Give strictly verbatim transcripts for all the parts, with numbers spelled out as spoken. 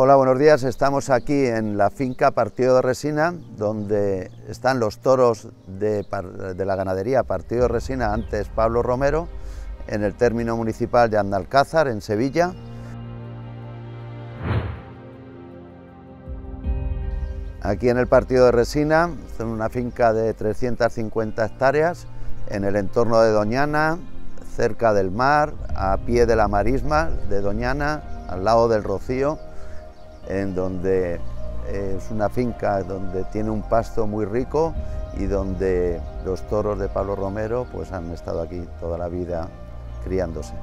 Hola, buenos días. Estamos aquí en la finca Partido de Resina, donde están los toros de, de la ganadería Partido de Resina, antes Pablo Romero, en el término municipal de Andalcázar, en Sevilla. Aquí en el Partido de Resina, en una finca de trescientas cincuenta hectáreas, en el entorno de Doñana, cerca del mar, a pie de la marisma de Doñana, al lado del Rocío, en donde es una finca donde tiene un pasto muy rico y donde los toros de Pablo Romero pues han estado aquí toda la vida criándose.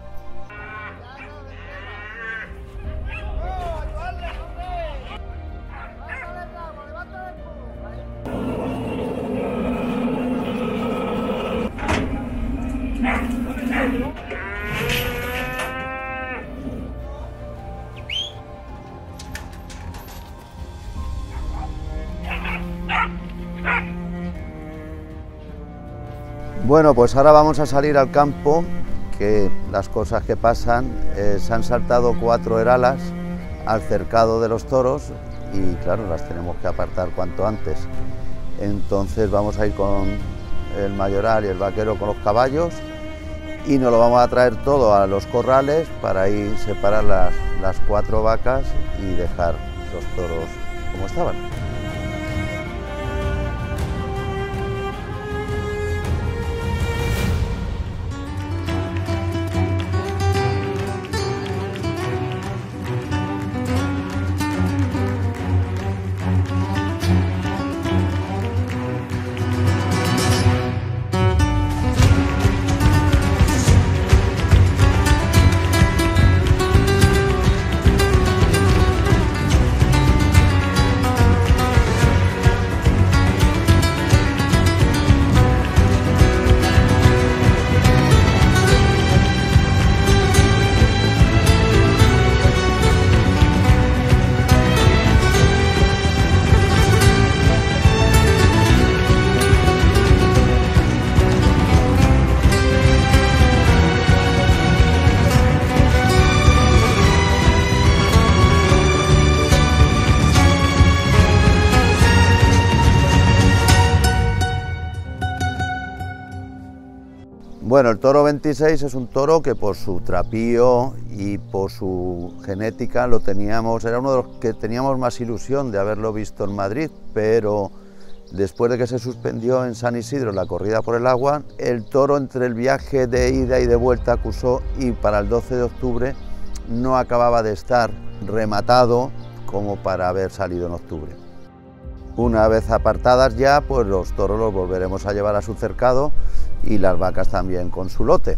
Bueno, pues ahora vamos a salir al campo, que las cosas que pasan, eh, se han saltado cuatro heralas al cercado de los toros y claro, las tenemos que apartar cuanto antes. Entonces vamos a ir con el mayoral y el vaquero con los caballos y nos lo vamos a traer todo a los corrales para ahí separar las, las cuatro vacas y dejar los toros como estaban. Bueno, el toro veintiséis es un toro que por su trapío y por su genética lo teníamos, era uno de los que teníamos más ilusión de haberlo visto en Madrid, pero después de que se suspendió en San Isidro la corrida por el agua, el toro entre el viaje de ida y de vuelta a Cusó y para el doce de octubre no acababa de estar rematado como para haber salido en octubre. Una vez apartadas ya, pues los toros los volveremos a llevar a su cercado y las vacas también con su lote.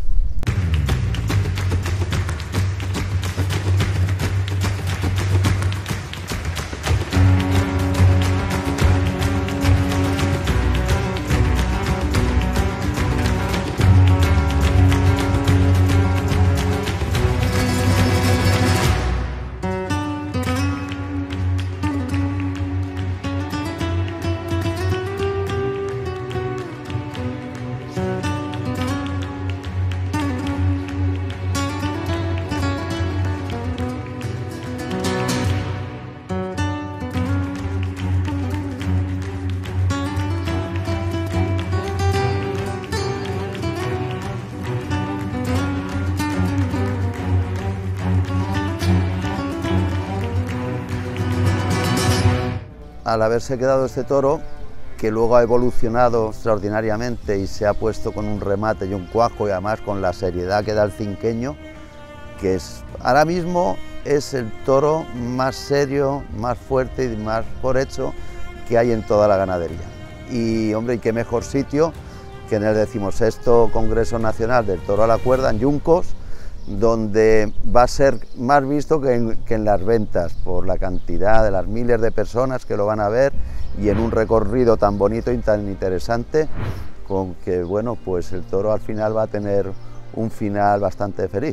Al haberse quedado este toro, que luego ha evolucionado extraordinariamente y se ha puesto con un remate y un cuajo y además con la seriedad que da el cinqueño, que es, ahora mismo es el toro más serio, más fuerte y más por hecho que hay en toda la ganadería. Y hombre, y qué mejor sitio que en el decimosexto Congreso Nacional del Toro a la Cuerda, en Yuncos, donde va a ser más visto que en, que en las ventas, por la cantidad de las miles de personas que lo van a ver y en un recorrido tan bonito y tan interesante, con que bueno, pues el toro al final va a tener un final bastante feliz.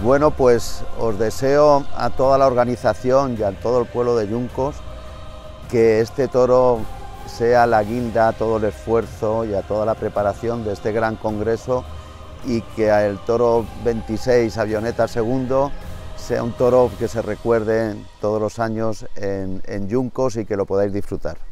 bueno, pues os deseo a toda la organización y a todo el pueblo de Yuncos que este toro sea la guinda a todo el esfuerzo y a toda la preparación de este gran congreso, y que el toro veintiséis Avioneta segundo sea un toro que se recuerde todos los años en, en Yuncos y que lo podáis disfrutar.